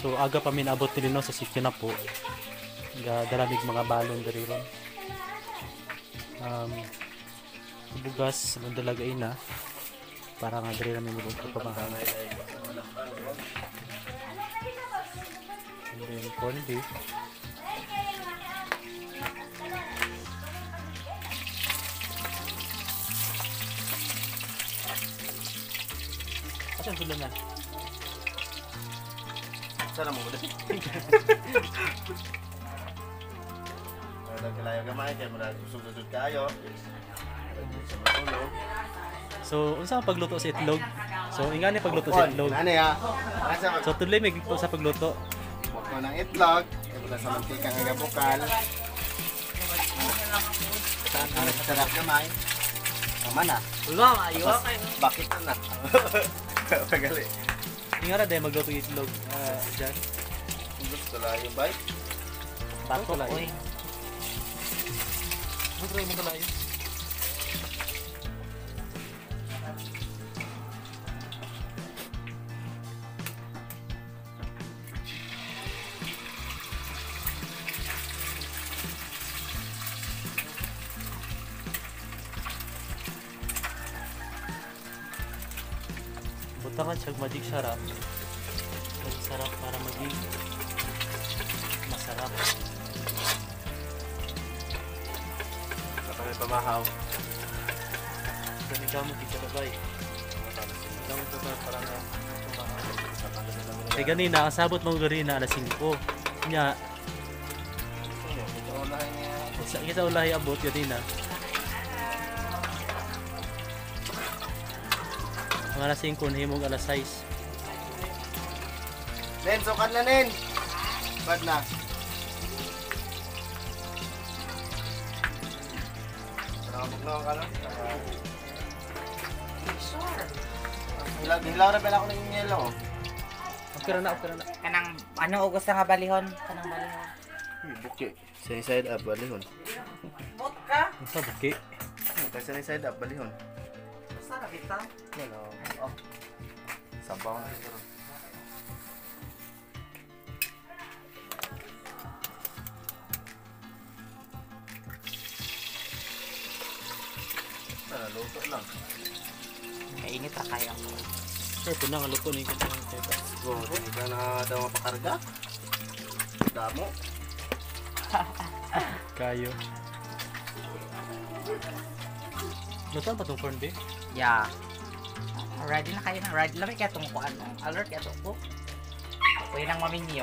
So aga pa min abot diri no sa sitio na po. Dalamig mga balon diri ron. Bugas sa dalagay na para nga diri namin magluto pa ba. And then corned beef. Asan gulaman? Sana mo ulit. Nagkalayo gamay kay mura susud-susud kayo. So, unsa ang pagluto sa itlog? So, ingani pagluto sa itlog. Ano ya? So, tuloy may gluto sa pagluto. Bukod mo ng itlog, ibutan sa mantika nga bukal. Sarap gamay. Tama na. Wala, ayaw kayo. Bakit na? Pagali. Ingara dahil magluto yung itlog dyan. Gusto lang yung bite. Bato lang. Uy. Try mo kalayo. Butangan siya magic sarap. Sarap para maging masarap. May pamahaw. Ganun ka mo dito na bay. Lang ito na parang kaya ganina, kasabot mo ganina alas 5. Nya, kita ulahi abot ganina. Ang alas 5, nahimog alas 6. Nen, sukat na Nen! Bad na. Nakabugnaw ka lang. Hilaw na pala ako ng yelo. Okay na. Kanang, ano o gusto nga balihon? Kanang balihon. Buki. Sunny side up, balihon. Bot ka? Ang sa buki. Sunny side up, balihon. Basta na bitaw. Hello. Oh. Sabaw na siguro. Luto lang. Kainit na kayo. Sir, po na nga luto na yung kanyang teta. Hindi ka na daw mapakarga. Damo. Kayo. Lutoan pa itong corned beef? Yeah. Ready na kayo na. Ready lang kaya itong kuan. Alert kaya itong cook. Ako yun ang maminyo.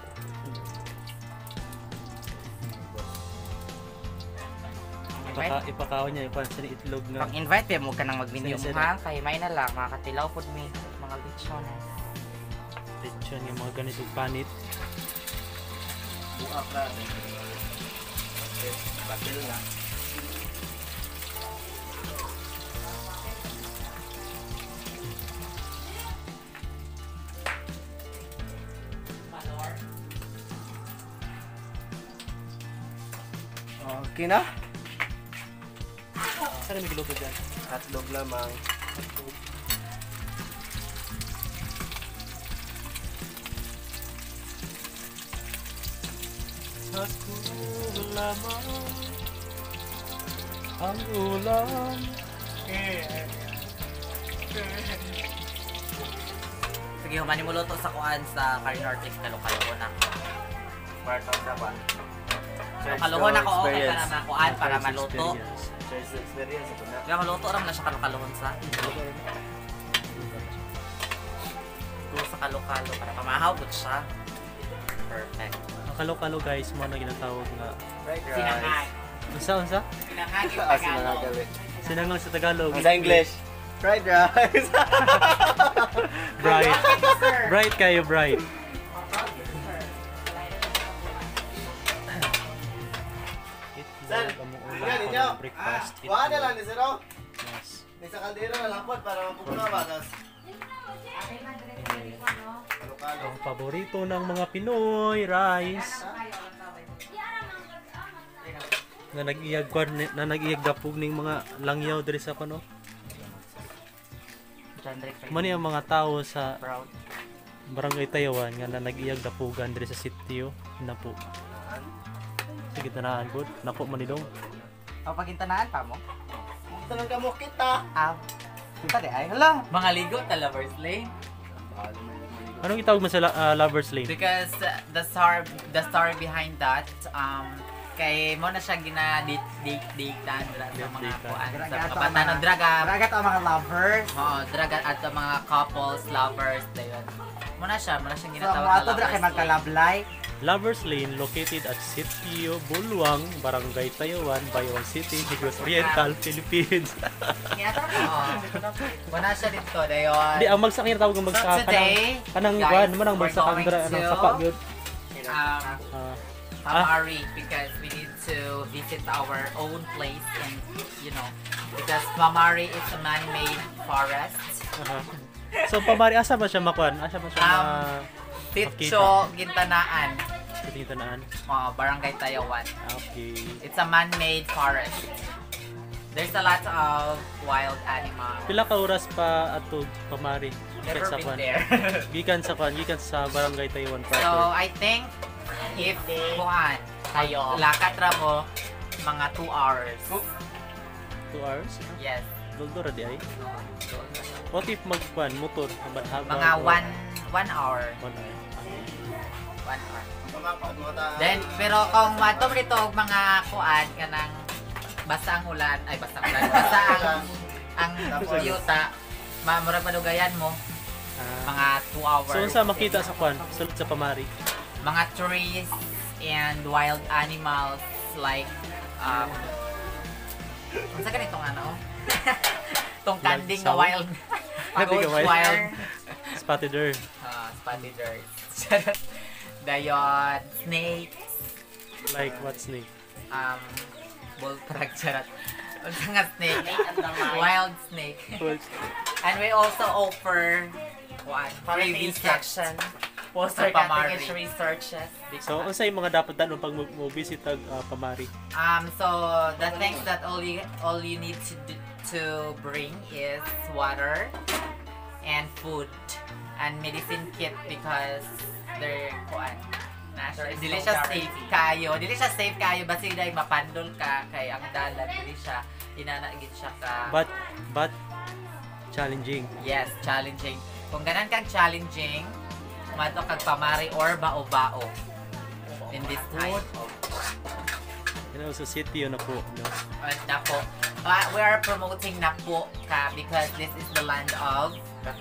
Ipakaw niya yung pansin itlog na. Pag invite mo ka nang mag-minyo Sige, ha. Kaya may na lang. Makakatilaw po mi. Mga lechon. Lechon yung mga ganitong panit. Buak na. Batil na. Okay na? Saan may giluto dyan? Hotdog lamang. Hotdog lamang ang ulam. Sige, humani mo luto sa kuan sa Carne Nortex Kalo-Kalo na. Part of the one. Kalo-Kalohon ako okay para makuan para maluto. Choice experience ito na. Kaya maluto ram na siya Kalo-Kalohon sa. Luto sa Kalo-Kalo para pamahaw po siya. Perfect. Ang kalo-kalo guys, mo na ginatawag nga. Right, Sinangag. Unsa? Sinangag yung Ah, Tagalog. sinangagali. Sinangag sa Tagalog. Sa English. Fried rice. Bright. Bright kayo, bright. Sir, Ulam ninyo. pa breakfast. Wala na lang ni Sir. Yes. May sa kaldero na lapot para mapupuno ba. Tapos, kalo-kalo. Ang paborito ng mga Pinoy, rice. Na nag-iyag dapog ning mga langyaw diri sa pano. Mani ang mga tao sa Proud. Barangay Tayawan nga na nag-iyag dapugan diri sa sitio na po. Sige tanaan gud. Nako manidong. O pagintanaan pa mo? Ito lang kamo kita. Kita di ay. Hala. Mga ligo ta Lovers Lane. Anong itawag mo sa Lovers Lane? Because the story behind that, kay mo na siya gina-date-datean sa mga kuan. Sa mga bata ng draga. Draga to ang mga lovers. Oo, draga at sa mga couples, lovers, dayon. Mo na siya So, ginatawag mga na to dra kay Lovers Lane. magkalablay. Lovers Lane located at Sitio Bulwang, Barangay Tayawan, Bayawan City, Negros Oriental, Philippines. Oo. Mo na siya dito, dayon. Di ang magsakir tawag ng So magsaka today, kanang guys, kuan man ang we're magsaka going dra to, nang sapa gyud. Pamari, because we need to visit our own place and, because Pamari is a man-made forest. So pamari asa ba siya makuan? Asa ba siya Sitio Gintanaan, titinaan? Barangay Tayawan. Okay. It's a man-made forest. There's a lot of wild animals. Pila ka oras pa ato pamari? Never sa been kuan? there. Gikan sa Barangay Tayawan So, proper. I think if lakad ra mo, mga 2 hours. 2 hours? Yes. Doldora di ay. What if magkuan motor habang Mga 1 hour. 1 hour. 1 hour. Pamapad mo ta. Then, pero kung matom dito mga kuan kanang basa ang ulan, basa ang yuta, murag madugayan mo, mga 2 hours. So unsa makita sa kuan? Sulod sa pamari. Mga trees and wild animals like unsa ganitong ano? Tong kanding na Sound? wild. Kanding na wild. wild. Spotted deer. Spotted dirt. Dayon, snakes, Like what snake? bullfrog, charot. Unsa nga snake? Wild snake. Well, And we also offer free visit Poster Sa Pamari. cutting researches. so unsa yung mga dapat tanong pag mo-visit pamari? So the things that all you need to bring is water and food and medicine kit because they're dili siya safe kayo basi dahil mapandol ka kay ang dalan dili siya inanagid siya ka But challenging. yes challenging kung ganan kang challenging mato kag pamari or bao-bao in this time. Sa sitio na po, no? Napo. We are promoting Napo ka because this is the land of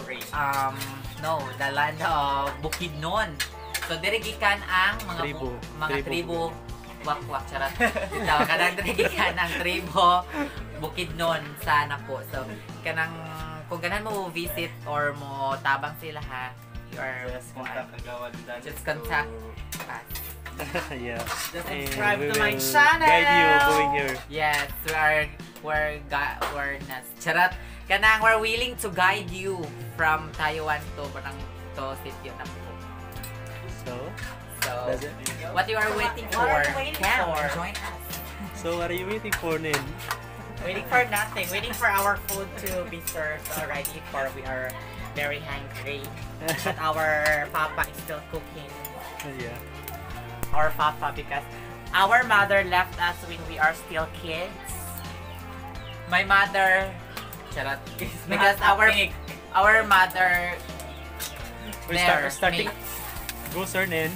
the land of Bukidnon. So diri gikan ang mga tribo wak charat. Dito kanang diri gikan ang tribo Bukidnon sa Napo. So kanang kung ganan mo visit or mo tabang sila ha, you are just contact us. Yeah. Just And subscribe we to my will channel. Guide you going here. Yes, we're kanang we're willing to guide you from Taiwan to Sitio Napo. So, So, that's it. what you are waiting for? What are you waiting for? Join us. So, what are you waiting for, Nin? Waiting for nothing. Waiting for our food to be served already. For we are very hungry. But our papa is still cooking. Yeah. Our papa because our mother left us when we are still kids. My mother, charot. Because Not our mother We're there, starting. me. Go, sir, Nin.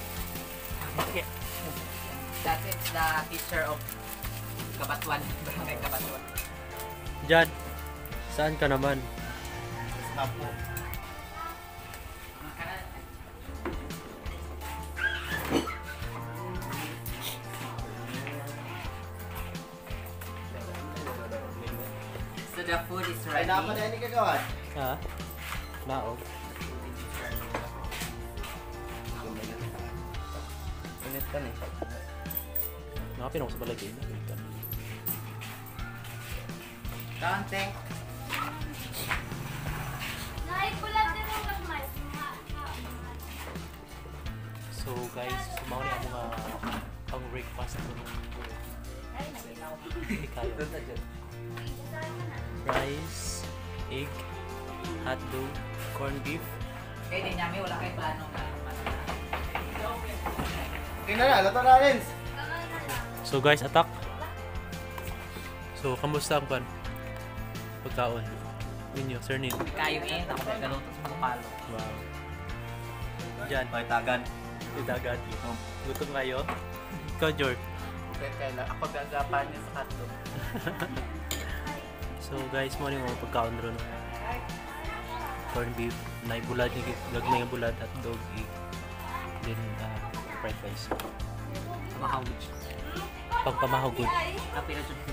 That is the teacher of Kabatuan, Barangay Kabatuan. Jan, saan ka naman? Napo. So the food is Ay, ready. dapat na ini kagawan. Ha? Naog. Init ka ni. Nakapin ako sa balagay na. Kaunti. So, guys, sumaw niya mga pang breakfast ko nung rice, egg, hotdog, corned beef, Kaya din namin wala kay plano na. Tingnan na, lato na rin. So guys, attack. So, kamusta ang pan? Pagkaon. Ninyo, Sir Neil. Kayo ako may galuto sa Bukalo. Wow. Diyan. Okay, tagan. Idagat. Gutom kayo? Ikaw, George. Kaya ako gagapan niya sa hotdog. So guys, mo rin mga pagkaon ron. Corned beef, na bulad, gagmay nga bulad at dog egg. Then fried rice. Mahawid. Pagpamahugod. Kapila siya